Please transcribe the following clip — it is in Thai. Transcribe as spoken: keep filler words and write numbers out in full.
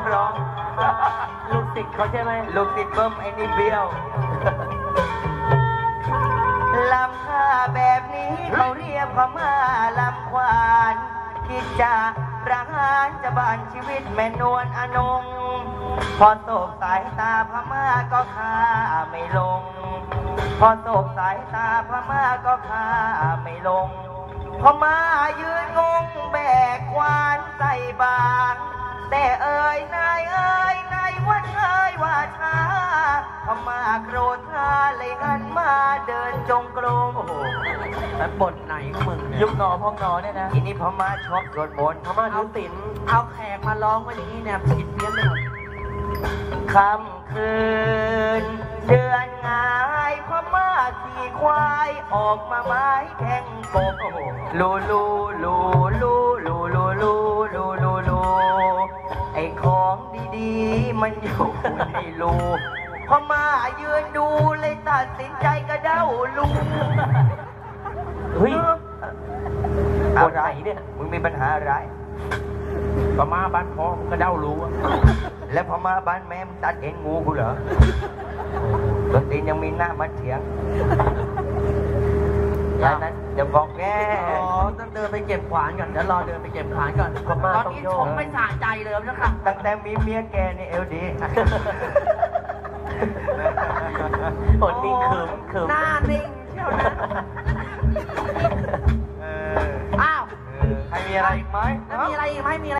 ร้องลูกศิษย์เขาใช่ไหมลูกศิษย์เบิ้มไอ้นี่เบี้ยวลำท่าแบบนี้เขาเรียกพม่าลำควานคิดจะประหารจะบานชีวิตแม่นวลอนงพอตกสายตาพม่าก็ฆ่าไม่ลงพอตกสายตาพม่าก็ฆ่าไม่ลงพม่ายืนงงแบกควานใส่บางแต่เอ่ยนายเอ่ยนายว่าเอ่ยว่าช้าพม่าโกรธท่าเลยหันมาเดินจงกรมโอ้โหแล้วบทไหนมึงยุบหนอพองหนอเนี่ยนะทีนี้พม่าชอบสวดมนต์พม่าเอาศิลเอาแขกมาร้องไว้อย่างนี้เนี่ยผิดเพี้ยนไปหมดค่ำคืนเดือนงายพม่าขี่ควายออกมาไม้แข่งกบลูลูลูลูลูลูลูลูลูลูไอ้ของดีๆมันอยู่ในรูพม่ายืนดูเลยตัดสินใจกระเด้าลูเฮ้ยอะไรเนี่ยมึงมีปัญหาอะไรพม่าบ้านพ่อมึงกระเด้ารู้แล้วพม่าบ้านแม่มึงตัดเอ็นงูกูเหรอตัวตีนยังมีหน้ามาเถียงอย่างนั้นเดี๋ยวบอกแกอ๋อต้องเดินไปเก็บขวานก่อนเดี๋ยวรอเดินไปเก็บขวานก่อนตอนนี้ชมไม่สะใจเลยนะครับตั้งแต่มีเมียแกในเอลดีผลนิ่งคืมคืมหน้านิ่งเที่ยวนะอ้าวใครมีอะไรอีกไหมมีอะไรอีกไหมมี